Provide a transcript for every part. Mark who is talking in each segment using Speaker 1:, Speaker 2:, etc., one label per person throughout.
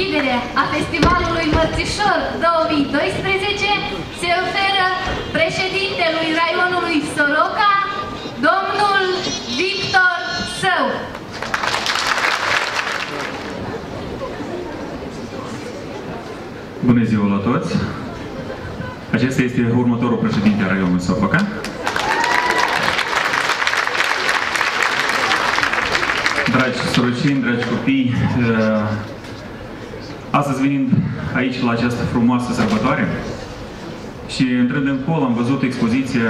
Speaker 1: deschidere a Festivalului Mărțișor 2012 se oferă președintelui raionului Soroca, domnul Victor Său.
Speaker 2: Bună ziua la toți! Acesta este următorul președinte al raionului Soroca. Dragi soroceni, dragi copii, astăzi venind aici la această frumoasă sărbătoare și intrând în hol am văzut expoziția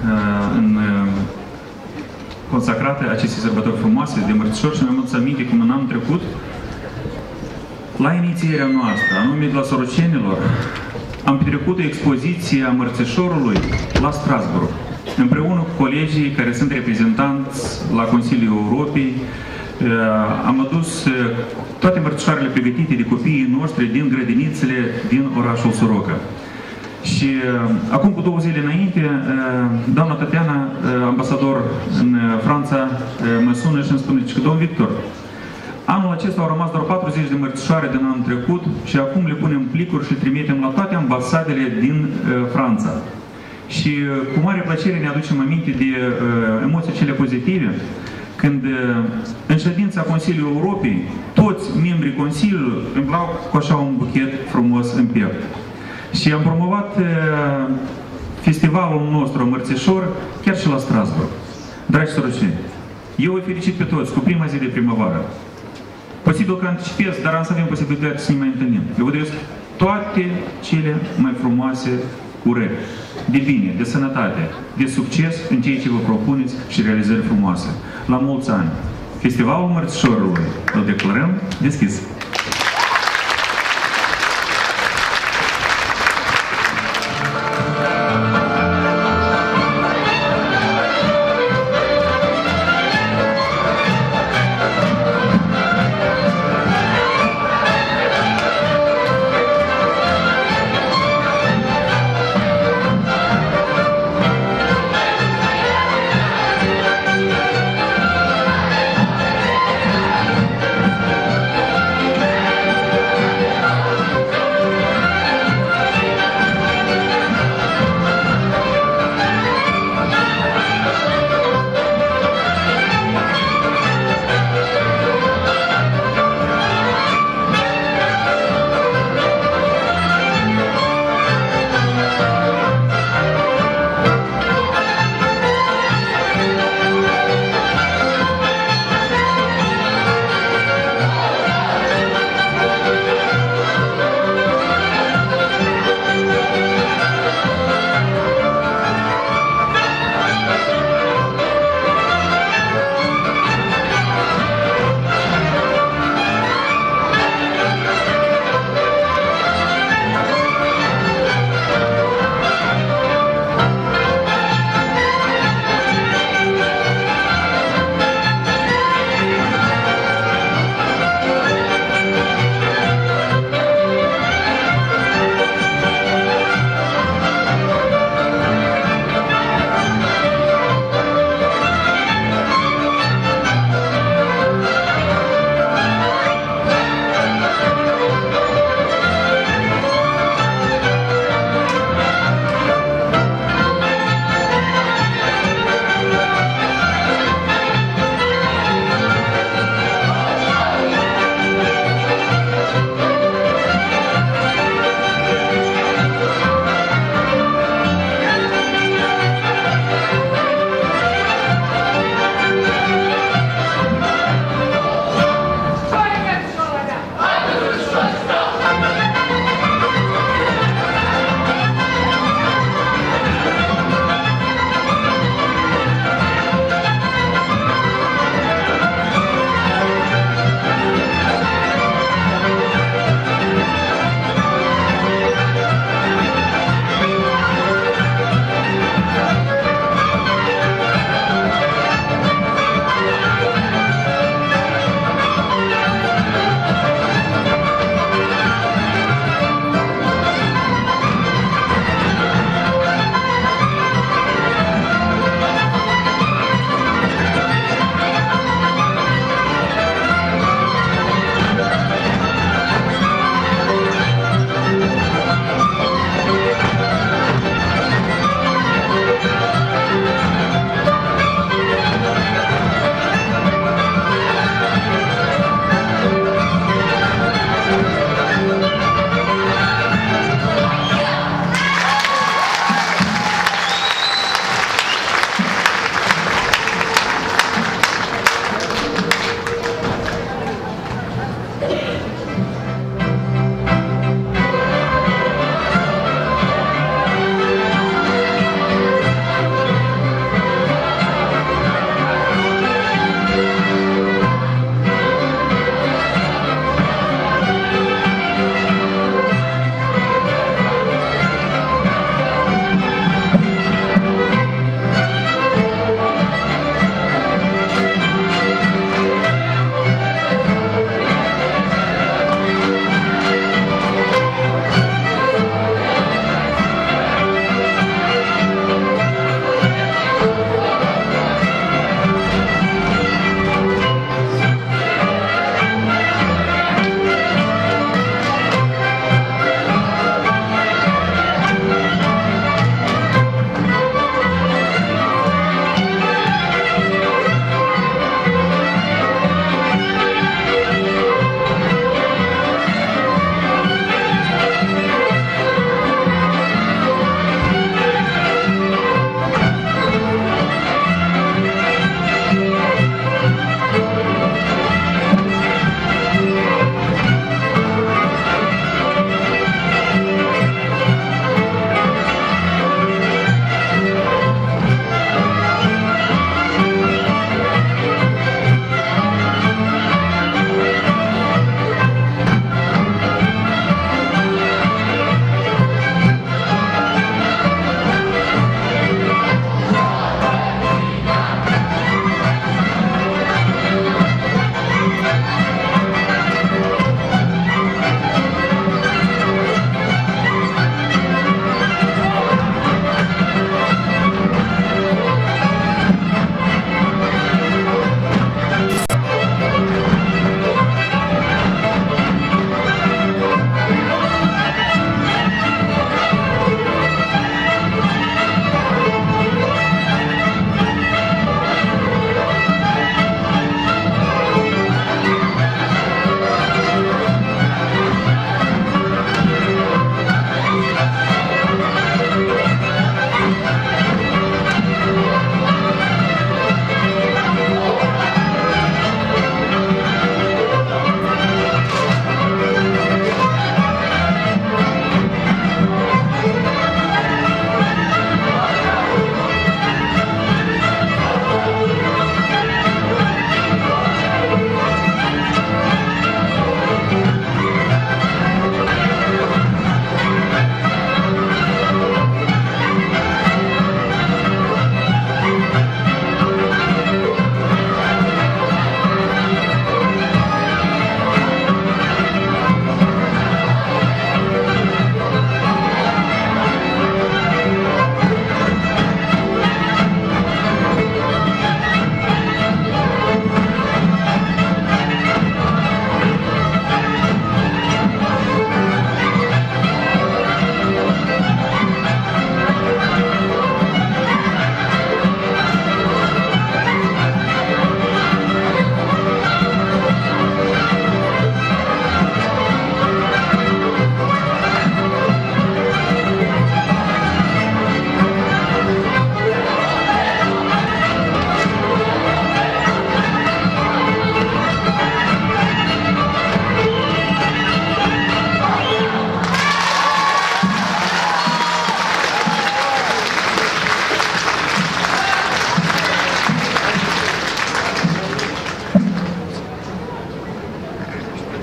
Speaker 2: consacrată acestei sărbători frumoase de Mărțișor și mi-am adus aminte cum în anul trecut, la inițierea noastră, anume de la sorocenilor, am petrecut o expoziție a Mărțișorului la Strasbourg, împreună cu colegii care sunt reprezentanți la Consiliul Europei. Am adus toate mărțișoarele pregătite de copiii noștri din grădinițele din orașul Soroca. Și acum cu 2 zile înainte, doamna Tatiana, ambasador în Franța, mă sună și îmi spune că, domn Victor, anul acesta au rămas doar 40 de mărțișoare din anul trecut și acum le punem plicuri și trimitem la toate ambasadele din Franța. Și cu mare plăcere ne aducem aminte de emoții cele pozitive, când în ședința Consiliului Europei, toți membrii Consiliului îmblau cu așa un buchet frumos în piept. Și am promovat festivalul nostru Mărțișor chiar și la Strasbourg. Dragi soroceni, eu îi felicit pe toți cu prima zi de primăvară. Posibil că anticipez, dar am să avem posibilitatea să ne mai întâlnim. Eu vă doresc toate cele mai frumoase urări, de bine, de sănătate, de succes în ceea ce vă propuneți și realizări frumoase. La mulți ani! Festivalul Mărțișorului îl declarăm deschis.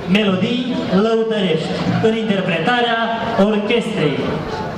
Speaker 3: melodii lăutărești în interpretarea orchestrei.